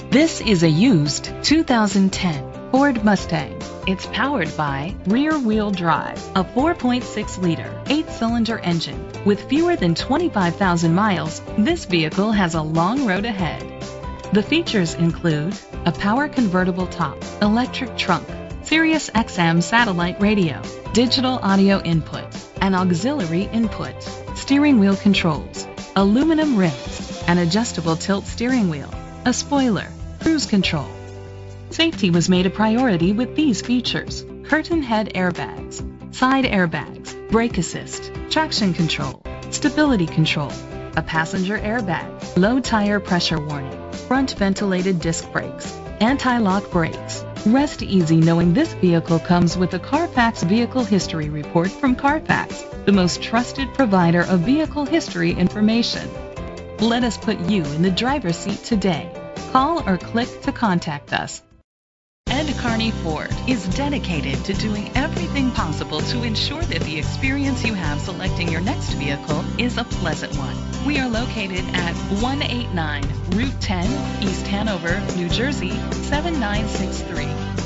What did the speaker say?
This is a used 2010 Ford Mustang. It's powered by rear-wheel drive, a 4.6-liter, 8-cylinder engine. With fewer than 25,000 miles, this vehicle has a long road ahead. The features include a power convertible top, electric trunk, Sirius XM satellite radio, digital audio input, an auxiliary input, steering wheel controls, aluminum rims, an adjustable tilt steering wheel, a spoiler, cruise control. Safety was made a priority with these features: curtain head airbags, side airbags, brake assist, traction control, stability control, a passenger airbag, low tire pressure warning, front ventilated disc brakes, anti-lock brakes. Rest easy knowing this vehicle comes with a Carfax Vehicle History Report from Carfax, the most trusted provider of vehicle history information. Let us put you in the driver's seat today. Call or click to contact us. Ed Carney Ford is dedicated to doing everything possible to ensure that the experience you have selecting your next vehicle is a pleasant one. We are located at 189 Route 10, East Hanover, New Jersey, 7963.